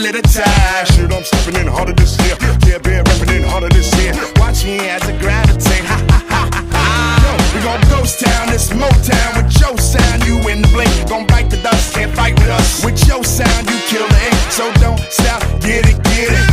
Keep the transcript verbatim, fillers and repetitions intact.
little time. Shit, I'm stepping in harder this year. Yeah, been rapping in harder this year. Watch me as I gravitate. Ha ha ha ha ha. Yo, we gon' ghost town, this Motown with your sound. You in the blink, gon' bite the dust, can't fight with us. With your sound, you kill the ink, so don't stop, get it, get it.